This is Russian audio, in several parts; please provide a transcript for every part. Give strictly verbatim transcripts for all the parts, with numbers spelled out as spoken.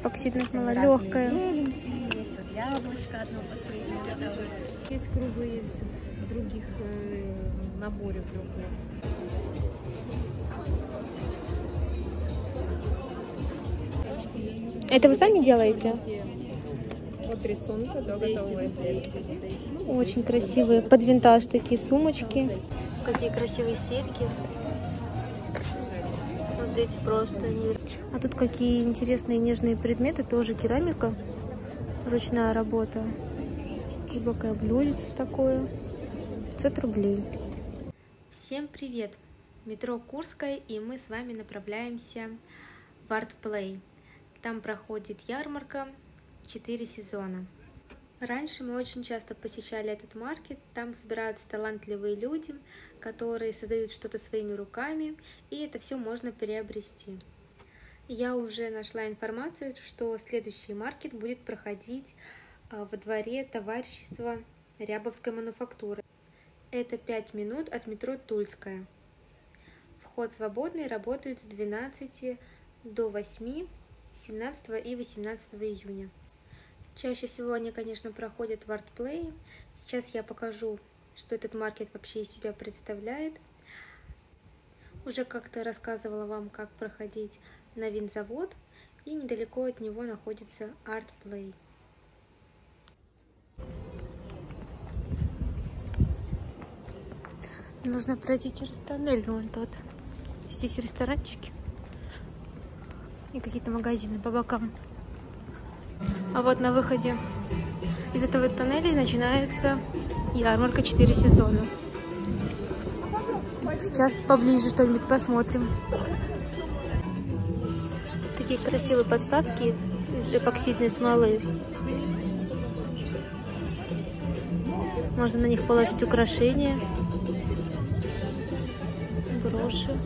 эпоксидная смола легкая. Есть яблочко одно последнее. Есть круглые, есть в других э, наборе круглые. Это вы сами делаете? От рисунка до готового изделия. Очень красивые. Под винтаж такие сумочки. Какие красивые серьги. Смотрите, просто мир. А тут какие интересные нежные предметы. Тоже керамика. Ручная работа. Глубокое блюдце такое. пятьсот рублей. Всем привет! Метро Курская, и мы с вами направляемся в Артплей. Там проходит ярмарка четыре сезона. Раньше мы очень часто посещали этот маркет. Там собираются талантливые люди, которые создают что-то своими руками, и это все можно приобрести. Я уже нашла информацию, что следующий маркет будет проходить во дворе товарищества Рябовской мануфактуры. Это пять минут от метро Тульская. Вход свободный, работает с двенадцати до восьми, семнадцатого и восемнадцатого июня. Чаще всего они, конечно, проходят в Артплее. Сейчас я покажу, что этот маркет вообще из себя представляет. Уже как-то рассказывала вам, как проходить на винзавод, и недалеко от него находится Артплей. Нужно пройти через тоннель, вон тот. Здесь ресторанчики и какие-то магазины по бокам. А вот на выходе из этого тоннеля начинается ярмарка четыре сезона. Сейчас поближе что-нибудь посмотрим. Такие красивые подставки из эпоксидной смолы. Можно на них положить украшения, броши.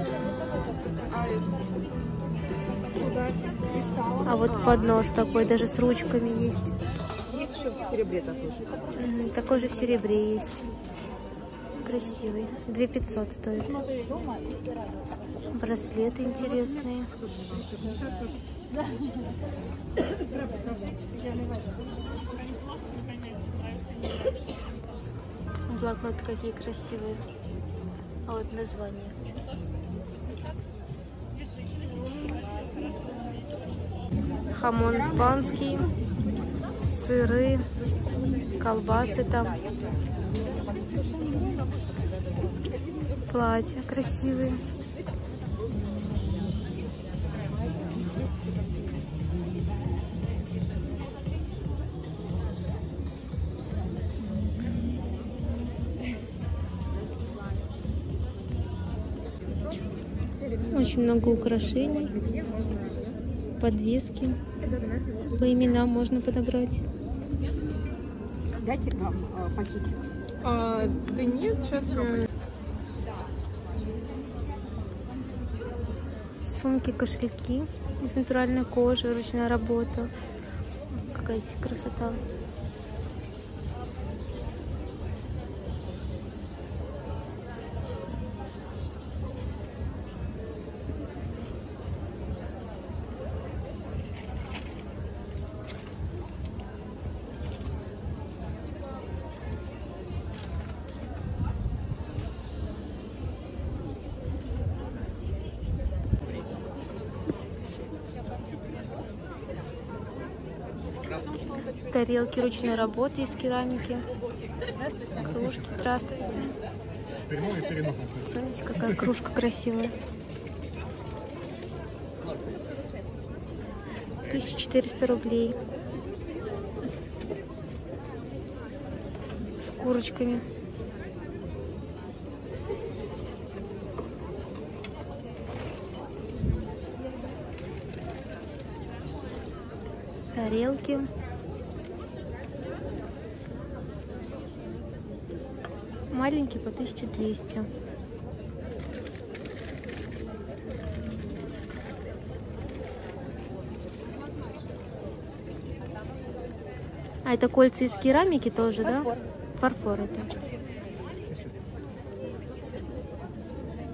А вот поднос такой, даже с ручками есть. Есть еще в серебре такой же. Такой же в серебре есть. Красивый. две тысячи пятьсот стоит. Браслеты интересные. Блокноты какие красивые. А вот название. Хамон испанский, сыры, колбасы там, платья красивые. Очень много украшений, подвески. По именам можно подобрать. Дайте вам э, пакетик. А, да нет, сейчас я... Сумки, кошельки из натуральной кожи, ручная работа. Какая здесь красота. Тарелки ручной работы из керамики. Кружки. Здравствуйте. Смотрите, какая кружка красивая. тысяча четыреста рублей. С курочками. Тарелки. Маленький по тысяче двести. А это кольца из керамики тоже, фарфор. Да? Фарфор это.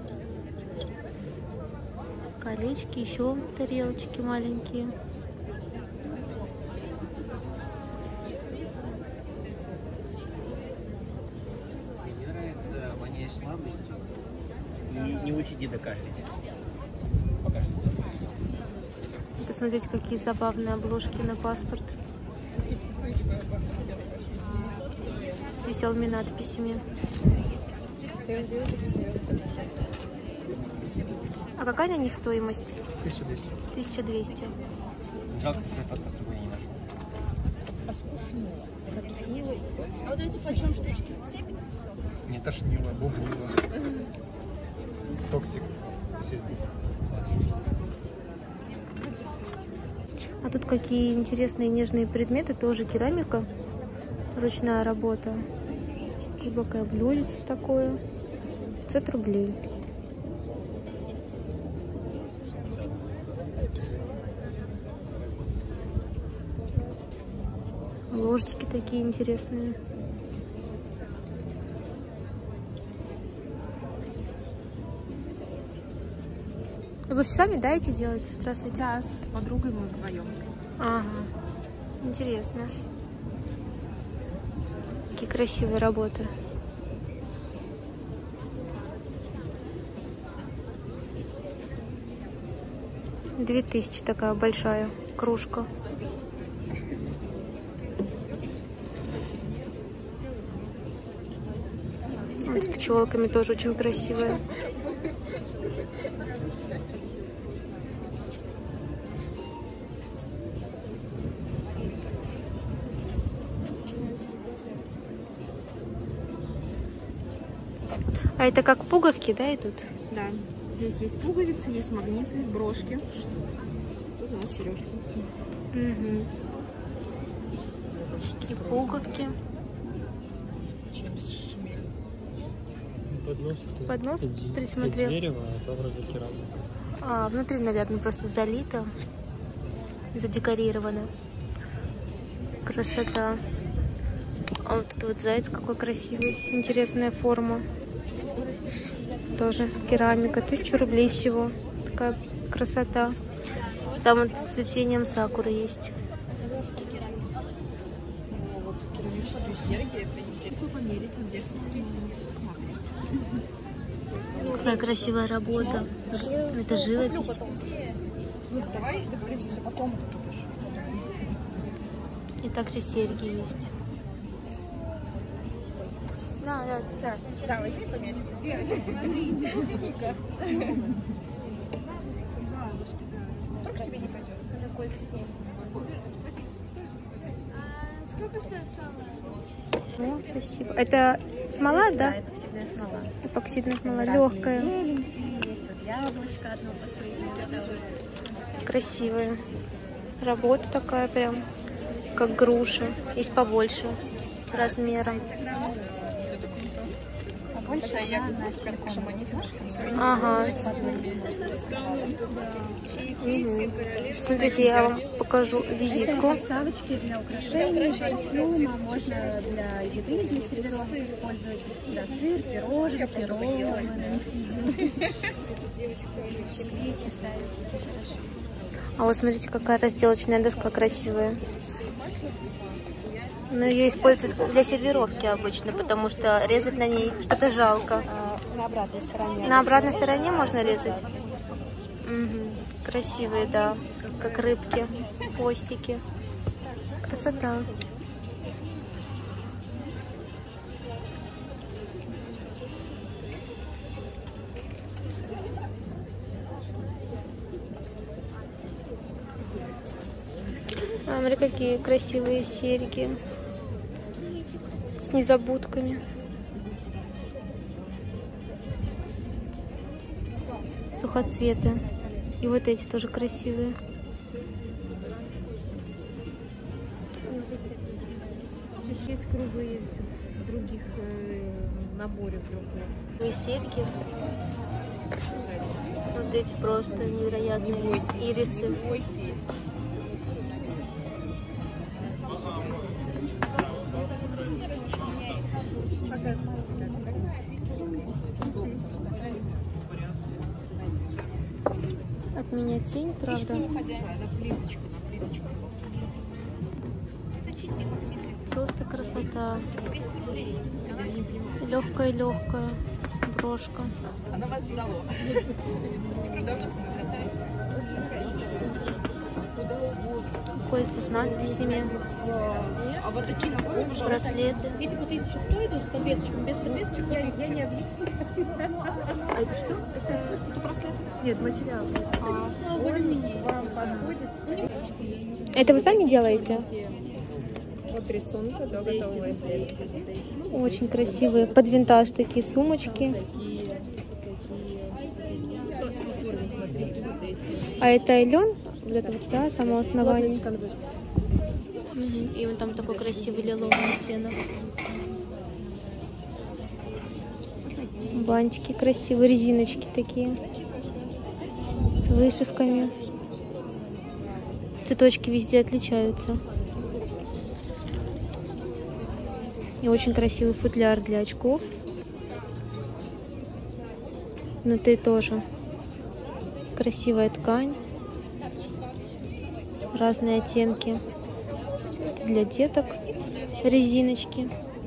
Колечки, еще тарелочки маленькие. есть слабость. Не, не учите докажете. Пока что. Посмотрите, какие забавные обложки на паспорт. С веселыми надписями. А какая на них стоимость? тысяча двести. тысяча двести. Жалко, что я паспорт с собой не нашел. А вот эти почем штучки? Не тошнило, бубыло. Токсик. Все здесь. А тут какие интересные нежные предметы. Тоже керамика. Ручная работа. Глубокое блюдце такое. пятьсот рублей. Ложечки такие интересные. Вы сами, да, эти делаете? Здравствуйте. Да, с подругой мы вдвоем. Ага. Интересно. Какие красивые работы. Две тысячи такая большая кружка. Вот с пчелками тоже очень красивая. А это как пуговки, да, идут? Да. Здесь есть пуговицы, есть магниты, брошки. Тут у нас сережки. Угу. Эти пуговки. Поднос. Поднос Ди- присмотрел. Дерево, а то вроде керамика. А, внутри, наверное, просто залито, задекорировано. Красота. А вот тут вот заяц какой красивый. Интересная форма. Тоже керамика. Тысячу рублей всего. Такая красота. Там вот с цветением сакуры есть. Вот керамические серьги, это интересно померить где. Какая красивая работа. Это живопись. Давай договоримся, ты потом. И также серьги есть. Да, да, Так, да, возьми померить. Смотрите, только тебе не пойдет. Кольца снять. А сколько стоит самое? О, спасибо. Это смола, да? Эпоксидная смола. Эпоксидная смола, Разные легкая. зелененькие, есть вот яблочко одно последнее. Красивая. Работа такая прям, как груша. Есть побольше размером. Побольше она на шаманизм. Ага. Мгм. Смотрите, я вам покажу визитку. Подставочки для украшений, парфюма, можно для еды, для сервировки использовать. Да, сыр, пироженки, роллы. Свечи ставить. А вот смотрите, какая разделочная доска красивая. Но ее используют для сервировки обычно, потому что резать на ней что-то жалко. На обратной стороне. На обратной стороне можно резать? Угу. Красивые, да. Как рыбки, хвостики. Красота. А, смотри, какие красивые серьги. С незабудками. Сухоцветы. И вот эти тоже красивые. Здесь есть круглые, есть в других э, наборе круглые. И серьги. Смотрите, просто невероятные ирисы. От меня тень, правда. Просто красота. Легкая-легкая. брошка. Она вас ждала. Давно с вами катается. Кольца с надписями. А вот такие наборы, пожалуйста. Браслеты. Эти по тысяче стоят с подвесочками, без подвесочек. Я, я не А это что? Это, это браслеты. Нет, материал. а, более-менее. Вам подходит. Это вы сами делаете? Вот рисунка до готового изделия. Очень красивые. Под винтаж такие сумочки. А это Элен? Вот это вот, да, само основание. Мгм. И он там такой красивый лиловый оттенок. Бантики красивые, резиночки такие. С вышивками. Цветочки везде отличаются. И очень красивый футляр для очков. Внутри тоже красивая ткань. Разные оттенки. Это для деток. Резиночки.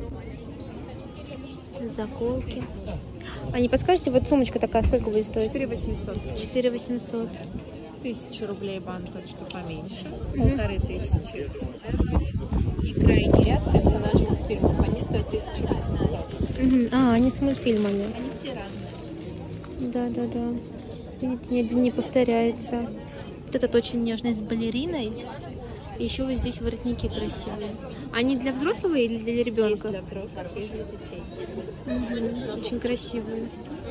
Заколки. А не подскажете, вот сумочка такая, сколько будет стоить? четыре восемьсот. четыре восемьсот. Тысяча рублей банточка поменьше. Полторы тысячи. И крайний ряд персонажей мультфильмов. Они стоят тысяча восемьсот. Мгм. А, они с мультфильмами. Они все разные. Да, да, да. Видите, нигде не повторяется. Вот этот очень нежный с балериной. И еще вот здесь воротники красивые. Они для взрослого или для Есть ребенка? для взрослых, есть для детей. Мгм. Очень красивые.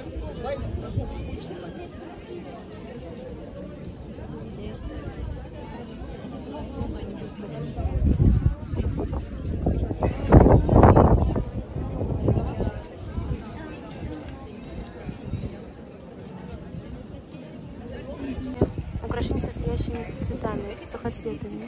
Украшения с настоящими цветами, сухоцветами.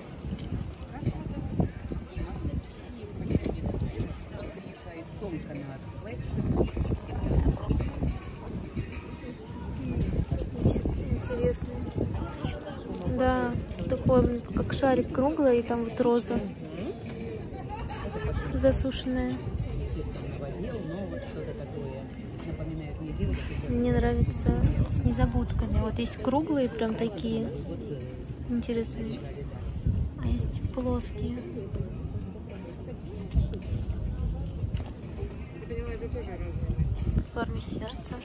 Интересный. Да, такой, как шарик круглый, и там вот роза засушенная. Мне нравится с незабудками. Вот есть круглые, прям такие интересные, а есть плоские. В форме сердца.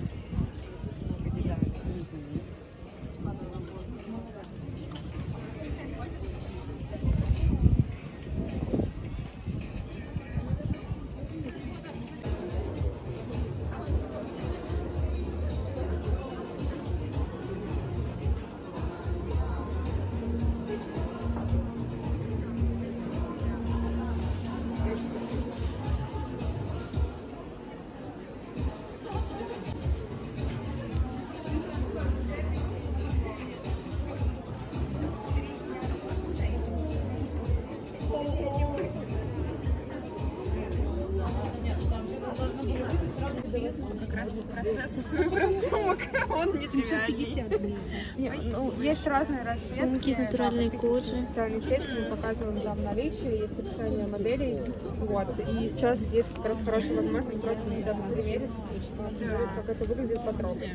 Как раз процесс с выбором сумок, он не тривиальный. Ну, есть разные расцветки. Сумки из натуральной кожи. В социальной сети мы показываем там наличие, есть описание моделей. Вот. И сейчас есть как раз хорошая возможность просто на себя примерить, посмотреть, как это выглядит, потрогать.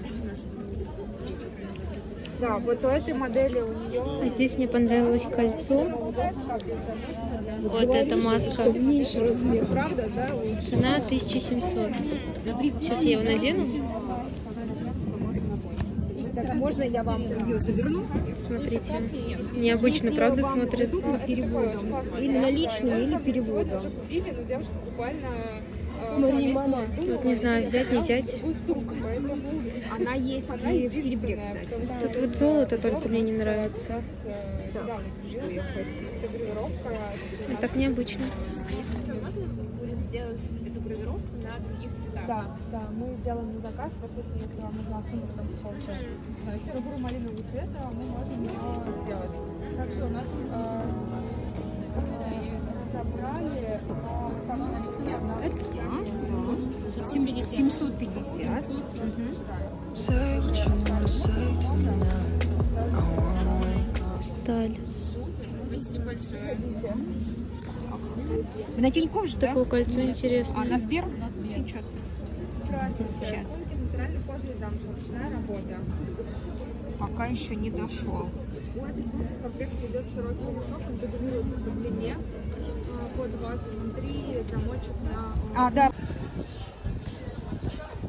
Да, вот у этой модели у нее... А здесь мне понравилось кольцо. Вот эта маска. Меньше размер, правда, да? Цена тысяча семьсот. Сейчас я его надену. Так, можно я вам ее заверну? Смотрите. Необычно, правда, смотрится? Переводом. Или наличными, или переводом. Или девушка буквально... Смотри, мама. Вот не знаю, взять, не взять. Она есть и в серебре, кстати. Тут вот золото только мне не нравится. Так, что я хочу? Вот так необычно. Будет сделать эту гравировку на других цветах. Да, да, мы делаем на заказ, по сути, если вам нужна сумка там какого-то серо-бурого малинового цвета, мы можем ее сделать. Также у нас э, забрали семьсот пятьдесят. Сталь. Спасибо большое. Вы на Тинькофф же, да? Такое кольцо интересное. А, на Сбер? Ничего. Здравствуйте. Сейчас. Сумки из натуральной кожи и замша. Ручная работа. Пока еще не дошел. У этой сумки в комплекте идет широкий ремешок, он регулируется по длине, а, под вас внутри замочек на... А, да.